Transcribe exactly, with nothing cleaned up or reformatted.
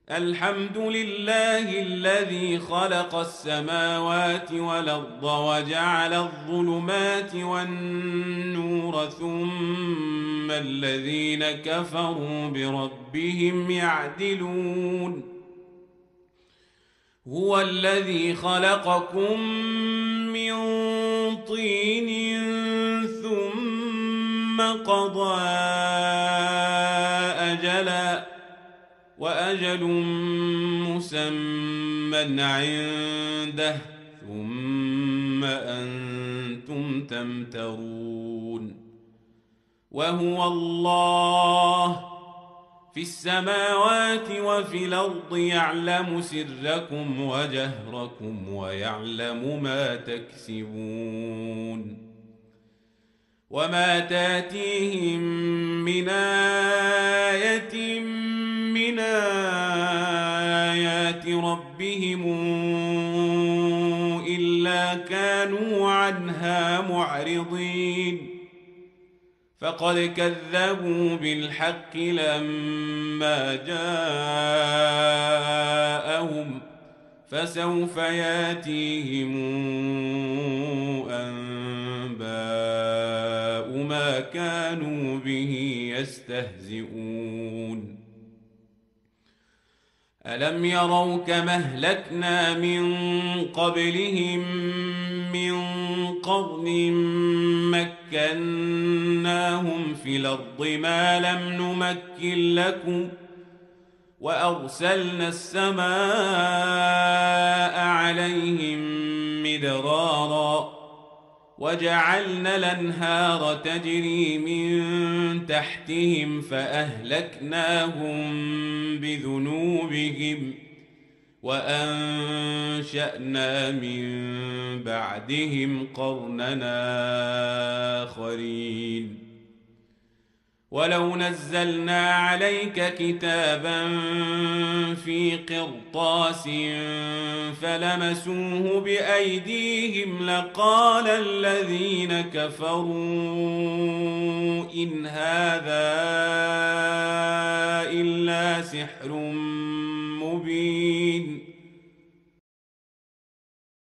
الحمد لله الذي خلق السماوات والأرض وجعل الظلمات والنور ثم الذين كفروا بربهم يعدلون هو الذي خلقكم من طين ثم قضى أجلا وأجل مسمى عنده ثم أنتم تمترون وهو الله في السماوات وفي الأرض يعلم سركم وجهركم ويعلم ما تكسبون وما تاتيهم من آية من آيات ربهم إلا كانوا عنها معرضين فقد كذبوا بالحق لما جاءهم فسوف ياتيهم أنباء ما كانوا به يستهزئون ألم يروا كما أهلكنا من قبلهم من قرن مكناهم في الأرض ما لم نمكن لكم وأرسلنا السماء عليهم مدرارا وجعلنا الأنهار تجري من تحتهم فأهلكناهم بذنوبهم وأنشأنا من بعدهم قرننا آخرين ولو نزلنا عليك كتابا في قرطاس فلمسوه بأيديهم لقال الذين كفروا إن هذا إلا سحر